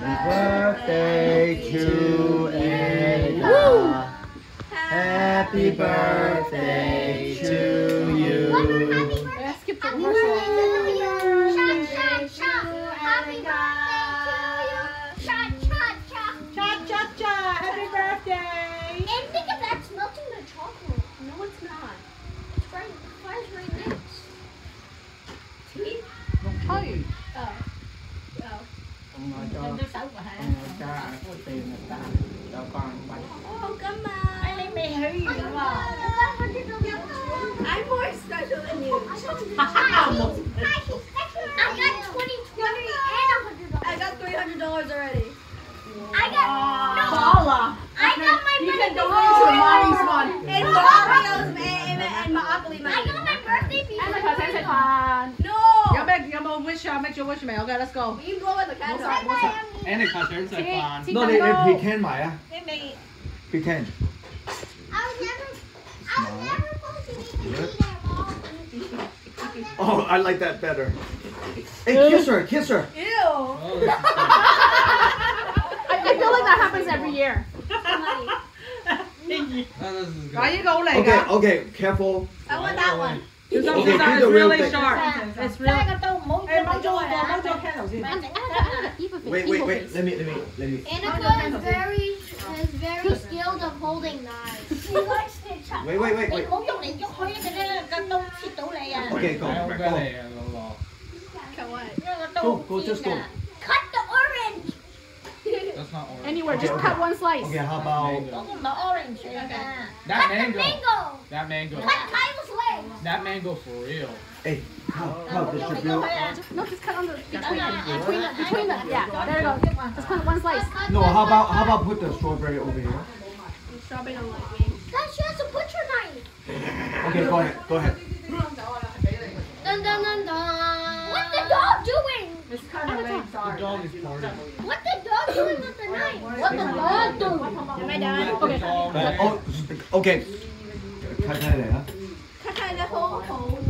birthday to Annika. Happy birthday to you. Let's skip the rehearsal. Cha-cha-cha. Happy birthday. And think of that's melting the chocolate. No, it's not. It's fries right next. See? Hey. Oh. Ông cha có tiền người ta cho con bánh. Oh, come on. I think they hurt you. I'm more special than you. I got 20, and $100. I got $300 already. I got Paula. I got my You can birthday. donate to Mommy's one. And Mario's and Monopoly I money. got my birthday before. ให้มาเธอใช้พาน No! 有冇 wish 啊 ？Make your wish 未 ？OK, let's go. You blow out the candle. Annika 想食飯。 No, they pretend 埋啊 pretend. I was never supposed to eat that. Oh, I like that better. Hey, kiss her. Ew! I feel like that happens every year. 嗱，呢個好嚟 Okay, 㗎。 okay, careful. I want that one. This Okay, one do is the real really thing. sharp. It's really. 誒，掹咗個 candle 先。 Wait. Let me. Annika is very skilled of holding knives. She likes to chop. Wait. 你唔好喐嚟喐去，一陣咧個刀切到你啊！ Okay, go. 係好犀利啊，老羅。 Go, just go. Cut the orange. That's not orange. Anywhere, just cut one slice. Okay, how about 嗰個唔係 orange 嚟㗎。 That Cut the mango. mango. That mango. Cut Kyle's legs. That mango for real. hey, how distribute? No, just cut on the between the yeah. There you go. Just cut one slice. No, how about put the strawberry over here? Strawberry don't like me. Guys, she has a butcher knife. Okay, go ahead. Dun dun dun dun. What's the dog doing? It's kind of late, The sorry. dog is partying. What's the dog doing with the knife? What the dog doing? Am I done? Okay. Oh, okay. 睇嚟啊。 Cut the whole hole.